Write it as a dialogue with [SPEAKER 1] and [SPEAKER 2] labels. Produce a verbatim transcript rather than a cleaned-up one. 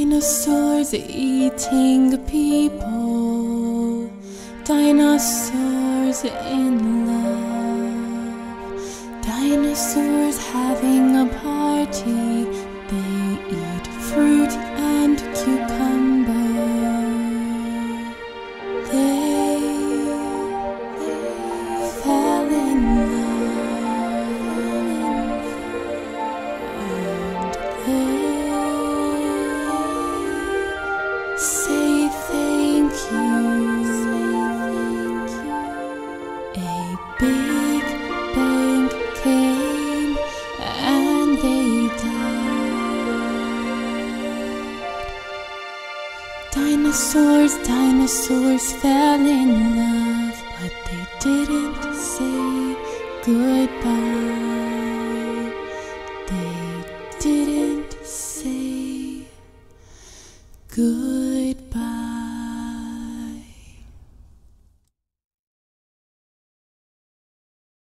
[SPEAKER 1] Dinosaurs eating people, dinosaurs in love, dinosaurs having a party. They eat fruit and cucumber. They, they fell in love, and they say thank you. A big bang came and they died. Dinosaurs, dinosaurs fell in love, but they didn't say goodbye. They didn't say goodbye.